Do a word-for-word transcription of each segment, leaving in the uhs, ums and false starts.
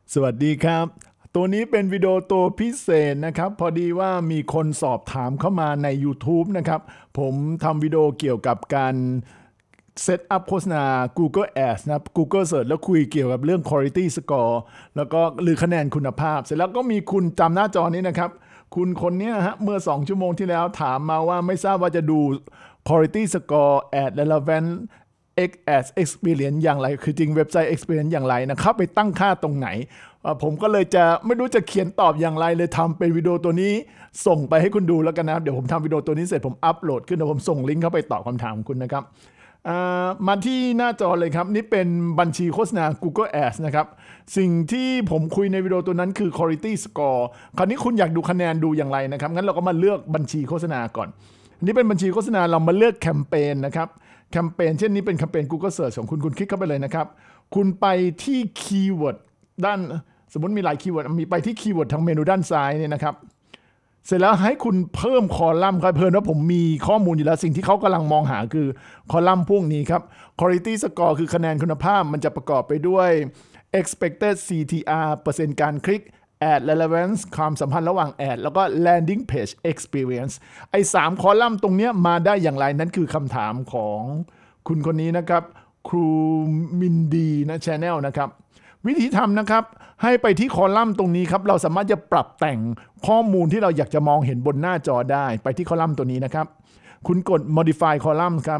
สวัสดีครับตัวนี้เป็นวิดีโอตัวพิเศษนะครับพอดีว่ามีคนสอบถามเข้ามาใน YouTube นะครับผมทำวิดีโอเกี่ยวกับการเซตอัพโฆษณา Google Ads นะ Google Search แล้วคุยเกี่ยวกับเรื่อง Quality Score แล้วก็หรือคะแนนคุณภาพเสร็จแล้วก็มีคุณจำหน้าจอนี้นะครับคุณคนนี้ฮะเมื่อสองชั่วโมงที่แล้วถามมาว่าไม่ทราบว่าจะดู Quality Score Ad Relevant X Ads Experience อย่างไรคือจริงเว็บไซต์ Experience อย่างไรนะเข้าไปตั้งค่าตรงไหนผมก็เลยจะไม่รู้จะเขียนตอบอย่างไรเลยทำเป็นวิดีโอตัวนี้ส่งไปให้คุณดูแล้วกันนะเดี๋ยวผมทำวิดีโอตัวนี้เสร็จผมอัปโหลดขึ้นแล้วผมส่งลิงก์เข้าไปตอบคำถามคุณนะครับมาที่หน้าจอเลยครับนี่เป็นบัญชีโฆษณา Google Ads นะครับสิ่งที่ผมคุยในวิดีโอตัวนั้นคือ Quality Score คราวนี้คุณอยากดูคะแนนดูอย่างไรนะครับงั้นเราก็มาเลือกบัญชีโฆษณาก่อนอันนี้เป็นบัญชีโฆษณาเรามาเลือกแคมเปญนะครับแคมเปญเช่นนี้เป็นแคมเปญ Google Search ของคุณคุณคลิกเข้าไปเลยนะครับคุณไปที่คีย์เวิร์ดด้านสมมติมีหลายคีย์เวิร์ดมีไปที่คีย์เวิร์ดทางเมนูด้านซ้ายเนี่ยนะครับเสร็จแล้วให้คุณเพิ่มคอลัมน์ครับเพิ่มว่าผมมีข้อมูลอยู่แล้วสิ่งที่เขากำลังมองหาคือคอลัมน์พวกนี้ครับ Quality Score คือคะแนนคุณภาพมันจะประกอบไปด้วย Expected ซี ที อาร์ เปอร์เซ็นต์การคลิก Ad Relevance ความสัมพันธ์ระหว่าง Ad แล้วก็ Landing Page Experience ไอ้สามคอลัมน์ตรงนี้มาได้อย่างไรนั่นคือคำถามของคุณคนนี้นะครับครูมินดีนะ Channel นะครับวิธีทำนะครับให้ไปที่คอลัมน์ตรงนี้ครับเราสามารถจะปรับแต่งข้อมูลที่เราอยากจะมองเห็นบนหน้าจอได้ไปที่คอลัมน์ตัวนี้นะครับคุณกด modify column ครับ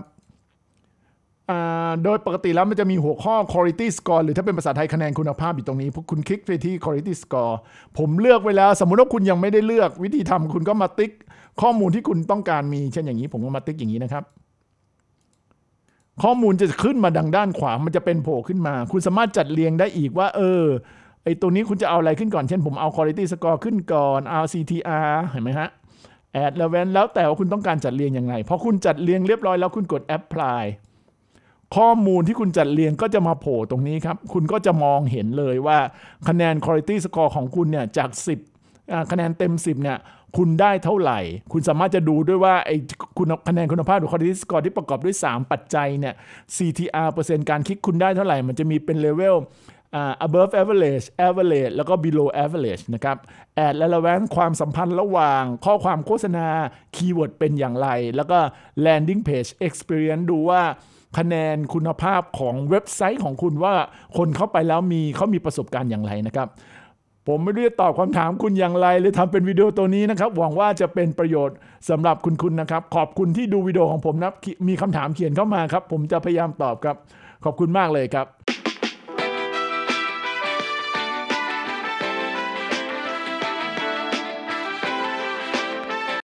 โดยปกติแล้วมันจะมีหัวข้อ quality score หรือถ้าเป็นภาษาไทยคะแนนคุณภาพอยู่ตรงนี้พวกคุณคลิกไปที่ quality score ผมเลือกไว้แล้วสมมุติว่าคุณยังไม่ได้เลือกวิธีทำคุณก็มาติ๊กข้อมูลที่คุณต้องการมีเช่นอย่างนี้ผมก็มาติ๊กอย่างนี้นะครับข้อมูลจะขึ้นมาดังด้านขวามันจะเป็นโผล่ขึ้นมาคุณสามารถจัดเรียงได้อีกว่าเออไอตัวนี้คุณจะเอาอะไรขึ้นก่อนเช่นผมเอา quality score ขึ้นก่อนเอา ซี ที อาร์ เห็นไหมฮะ Ad Relevance แล้วแต่ว่าคุณต้องการจัดเรียงยังไงพอคุณจัดเรียงเรียบร้อยแล้วคุณกด apply ข้อมูลที่คุณจัดเรียงก็จะมาโผล่ตรงนี้ครับคุณก็จะมองเห็นเลยว่าคะแนน quality score ของคุณเนี่ยจากสิบคะแนนเต็มสิบเนี่ยคุณได้เท่าไหร่คุณสามารถจะดูด้วยว่าไอ้คุณคะแนนคุณภาพหรือ quality score ที่ประกอบด้วยสามปัจจัยเนี่ย ซี ที อาร์ เปอร์เซ็นต์การคลิกคุณได้เท่าไหร่มันจะมีเป็นเลเวล above average average แล้วก็ below average นะครับ Ad relevance ความสัมพันธ์ระหว่างข้อความโฆษณาคีย์เวิร์ดเป็นอย่างไรแล้วก็ landing page experience ดูว่าคะแนนคุณภาพของเว็บไซต์ของคุณว่าคนเข้าไปแล้วมีเขามีประสบการณ์อย่างไรนะครับผมไม่รู้จะตอบคำถามคุณอย่างไรเลยทำเป็นวิดีโอตัวนี้นะครับหวังว่าจะเป็นประโยชน์สำหรับคุณคุณนะครับขอบคุณที่ดูวิดีโอของผมนะมีคำถามเขียนเข้ามาครับผมจะพยายามตอบครับขอบคุณมากเลยครับ